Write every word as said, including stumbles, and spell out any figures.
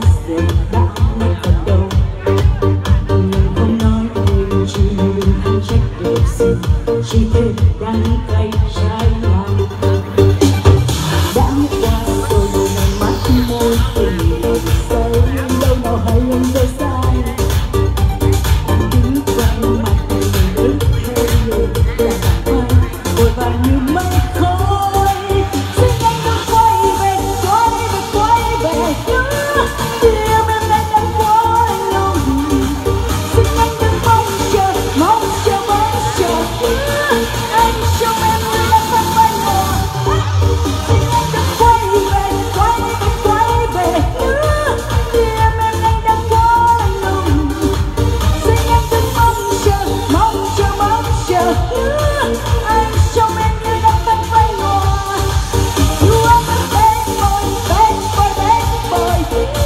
giờ đã mất còn đâu. Nhưng không nói thêm chi đừng hẳn trách được gì, chỉ thêm đắng cay trái lòng. Đã qua rồi người này mắt môi tình lời say, đâu nào hay anh rơi sai. Cứ quanh mặt mình ướt theo người là chẳng ai vội vàng như mây khói. Xin anh đừng quay về, quay về, quay về nữa. Tim em đang đang quá lòng. Xin anh đừng mong chờ, mong chờ, mong chờ nữa. Anh trong em như đang phát bay mùa. Xin anh đừng quay về, quay về, quay về nữa. Tim em đang đang quá lòng. Xin anh đừng mong chờ, mong chờ, mong chờ nữa. Anh trong em như đang phát bay mùa. You are my bad boy, bad boy, bad boy.